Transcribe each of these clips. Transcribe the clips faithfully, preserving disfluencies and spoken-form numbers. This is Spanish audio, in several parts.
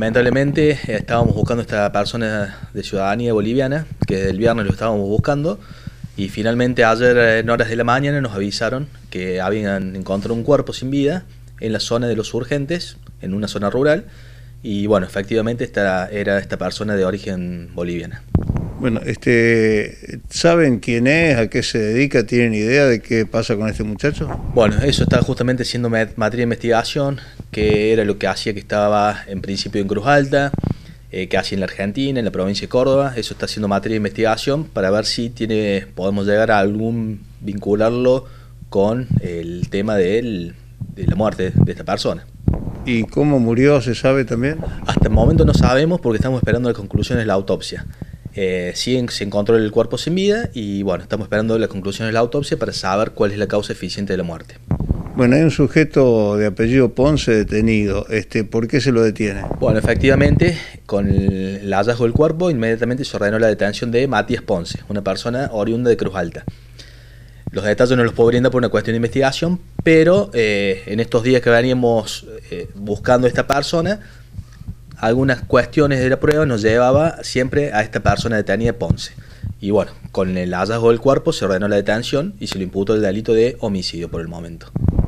lamentablemente estábamos buscando a esta persona de ciudadanía boliviana, que desde el viernes lo estábamos buscando, y finalmente ayer en horas de la mañana nos avisaron que habían encontrado un cuerpo sin vida en la zona de Los Urgentes, en una zona rural, y bueno, efectivamente esta era esta persona de origen boliviana. Bueno, este, ¿saben quién es? ¿A qué se dedica? ¿Tienen idea de qué pasa con este muchacho? Bueno, eso está justamente siendo materia de investigación, que era lo que hacía, que estaba en principio en Cruz Alta, eh, que hacía en la Argentina, en la provincia de Córdoba. Eso está siendo materia de investigación para ver si tiene, podemos llegar a algún, vincularlo con el tema de, él, de la muerte de esta persona. ¿Y cómo murió? ¿Se sabe también? Hasta el momento no sabemos porque estamos esperando las conclusiones de la autopsia. Eh, sí se encontró el cuerpo sin vida y bueno, estamos esperando las conclusiones de la autopsia para saber cuál es la causa eficiente de la muerte. Bueno, hay un sujeto de apellido Ponce detenido. Este, ¿por qué se lo detiene? Bueno, efectivamente, con el, el hallazgo del cuerpo, inmediatamente se ordenó la detención de Matías Ponce, una persona oriunda de Cruz Alta. Los detalles no los puedo brindar por una cuestión de investigación, pero eh, en estos días que veníamos eh, buscando a esta persona, algunas cuestiones de la prueba nos llevaba siempre a esta persona detenida Ponce. Y bueno, con el hallazgo del cuerpo se ordenó la detención y se le imputó el delito de homicidio por el momento.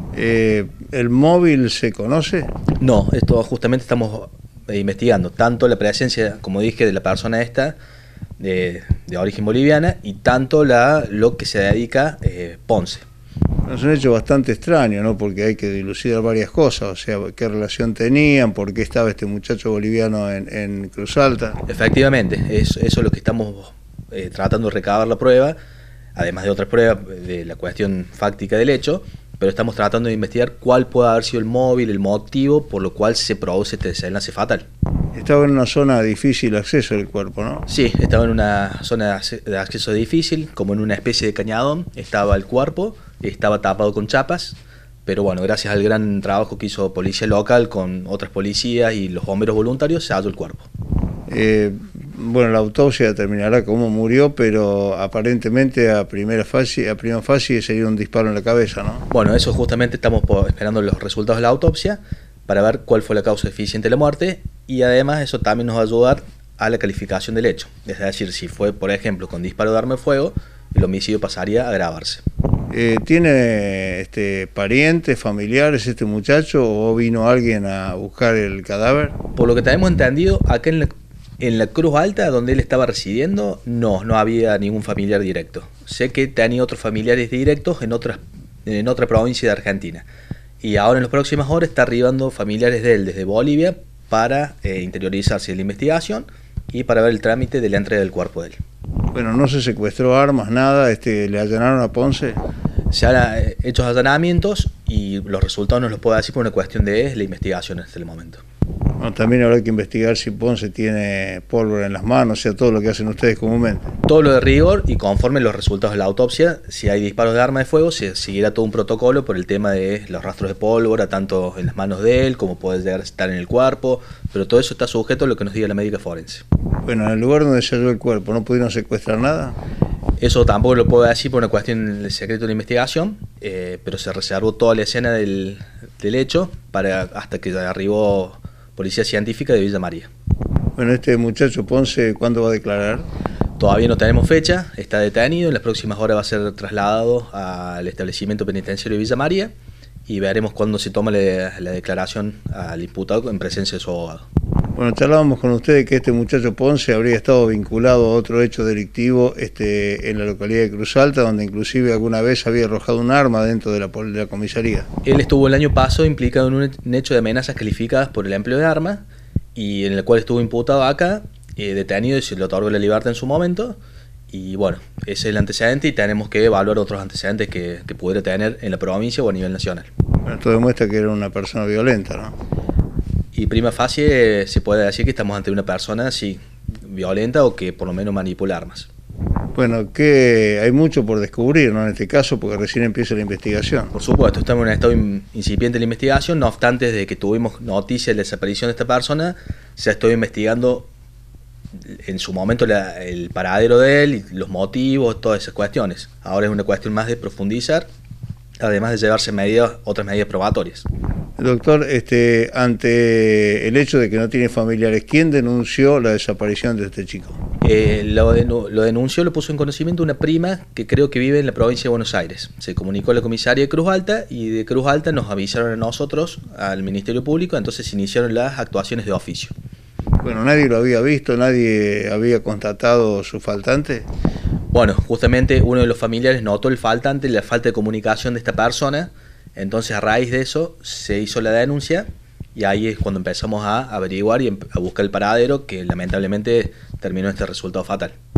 Eh, ¿El móvil se conoce? No, esto justamente estamos eh, investigando, tanto la presencia, como dije, de la persona esta, de, de origen boliviana, y tanto la, lo que se dedica eh, Ponce. Es un hecho bastante extraño, ¿no? Porque hay que dilucidar varias cosas, o sea, qué relación tenían, por qué estaba este muchacho boliviano en, en Cruz Alta. Efectivamente, es, eso es lo que estamos eh, tratando de recabar la prueba, además de otras pruebas de la cuestión fáctica del hecho, pero estamos tratando de investigar cuál puede haber sido el móvil, el motivo por lo cual se produce este desenlace fatal. Estaba en una zona de difícil acceso del cuerpo, ¿no? Sí, estaba en una zona de acceso difícil, como en una especie de cañadón, estaba el cuerpo, estaba tapado con chapas, pero bueno, gracias al gran trabajo que hizo policía local con otras policías y los bomberos voluntarios, se halló el cuerpo. Eh, bueno, la autopsia determinará cómo murió, pero aparentemente a primera fase, a primera fase sería un disparo en la cabeza, ¿no? Bueno, eso justamente estamos esperando los resultados de la autopsia para ver cuál fue la causa eficiente de la muerte, y además eso también nos va a ayudar a la calificación del hecho. Es decir, si fue, por ejemplo, con disparo de arma de fuego, el homicidio pasaría a agravarse. Eh, ¿Tiene este, parientes, familiares este muchacho, o vino alguien a buscar el cadáver? Por lo que tenemos entendido, acá en la, en la Cruz Alta, donde él estaba residiendo, no, no había ningún familiar directo. Sé que tenía otros familiares directos en, otras, en otra provincia de Argentina. Y ahora en las próximas horas está arribando familiares de él desde Bolivia para eh, interiorizarse en la investigación y para ver el trámite de la entrega del cuerpo de él. Bueno, no se secuestró armas, nada, este, le allanaron a Ponce. Se han hecho allanamientos y los resultados nos los puedo decir por una cuestión de la investigación hasta el momento. Bueno, también habrá que investigar si Ponce tiene pólvora en las manos, o sea, todo lo que hacen ustedes comúnmente. Todo lo de rigor, y conforme los resultados de la autopsia, si hay disparos de arma de fuego, se seguirá todo un protocolo por el tema de los rastros de pólvora, tanto en las manos de él como puede llegar a estar en el cuerpo, pero todo eso está sujeto a lo que nos diga la médica forense. Bueno, en el lugar donde se halló el cuerpo, ¿no pudieron secuestrar nada? Eso tampoco lo puedo decir por una cuestión del secreto de la investigación, eh, pero se reservó toda la escena del, del hecho para hasta que arribó Policía Científica de Villa María. Bueno, este muchacho Ponce, ¿cuándo va a declarar? Todavía no tenemos fecha, está detenido, en las próximas horas va a ser trasladado al establecimiento penitenciario de Villa María y veremos cuándo se toma la, la declaración al imputado en presencia de su abogado. Bueno, charlábamos con ustedes que este muchacho Ponce habría estado vinculado a otro hecho delictivo este, en la localidad de Cruz Alta, donde inclusive alguna vez había arrojado un arma dentro de la, de la comisaría. Él estuvo el año pasado implicado en un hecho de amenazas calificadas por el empleo de armas, y en el cual estuvo imputado acá, eh, detenido, y se le otorgó la libertad en su momento. Y bueno, ese es el antecedente y tenemos que evaluar otros antecedentes que, que pudiera tener en la provincia o a nivel nacional. Bueno, esto demuestra que era una persona violenta, ¿no? Y prima facie eh, se puede decir que estamos ante una persona sí, violenta o que por lo menos manipula armas. Bueno, que hay mucho por descubrir, ¿no? En este caso, porque recién empieza la investigación. Por supuesto, estamos en un estado incipiente de la investigación, no obstante, desde que tuvimos noticia de la desaparición de esta persona, se ha estado investigando en su momento la, el paradero de él y los motivos, todas esas cuestiones. Ahora es una cuestión más de profundizar, además de llevarse medidas, otras medidas probatorias. Doctor, este, ante el hecho de que no tiene familiares, ¿quién denunció la desaparición de este chico? Eh, lo, denu lo denunció, lo puso en conocimiento una prima que creo que vive en la provincia de Buenos Aires. Se comunicó a la comisaría de Cruz Alta y de Cruz Alta nos avisaron a nosotros, al Ministerio Público, entonces se iniciaron las actuaciones de oficio. Bueno, nadie lo había visto, nadie había constatado su faltante. Bueno, justamente uno de los familiares notó el faltante, la falta de comunicación de esta persona, entonces a raíz de eso se hizo la denuncia y ahí es cuando empezamos a averiguar y a buscar el paradero, que lamentablemente terminó este resultado fatal.